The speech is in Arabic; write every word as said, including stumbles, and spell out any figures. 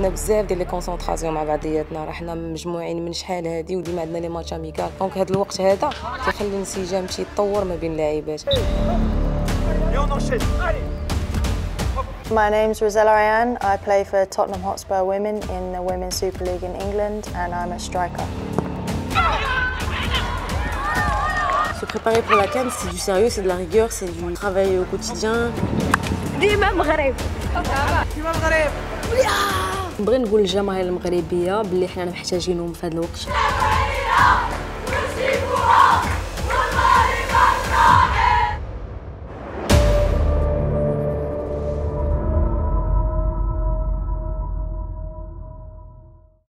درنا بزاف ديال لي كونسونطراسيون مع بعضياتنا، راه حنا مجموعين من شحال هادي وديما عندنا لي ماتش اميكال، دونك هاد الوقت هذا كيخلي الانسجام يمشي يتطور ما بين اللاعبات. My name's Rosella Ryan. I play for Tottenham Hotspur Women in the Women's Super League in England and I'm a striker. Se préparer pour la CAN, c'est du sérieux, c'est de la rigueur, c'est du travail au quotidien. ديما مغرب. ديما مغرب. نبغي نقول للجماهير المغربية باللي حنا محتاجينهم في هذا الوقت.